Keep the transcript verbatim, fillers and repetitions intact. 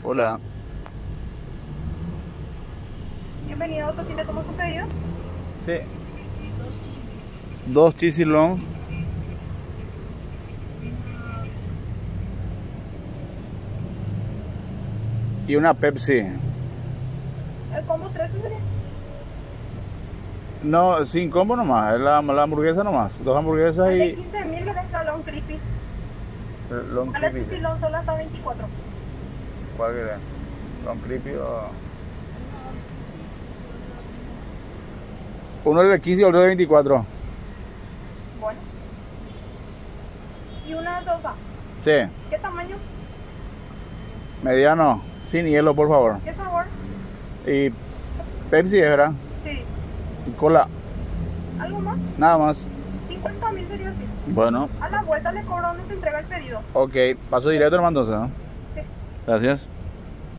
Hola. Bienvenido a Autocine, ¿cómo es su pedido? Sí. Dos cheesy long. Y una Pepsi. ¿El combo tres sería? No, sin combo nomás, es la, la hamburguesa nomás. Dos hamburguesas El de y quince mil le deja long creepy. long Vale, creepy. cheesy long solo hasta veinticuatro. ¿Cuál querés? Long creepy o... Uno es de quince y otro de veinticuatro. Bueno. Y una sopa. Sí. ¿Qué tamaño? Mediano. Sin hielo, por favor. ¿Qué sabor? Y Pepsi, ¿verdad? Sí. Y cola. ¿Algo más? Nada más. cincuenta mil sería así. Bueno. A la vuelta le cobro donde se entrega el pedido. Ok. Paso directo, hermano, entonces, ¿no? Sí. Gracias.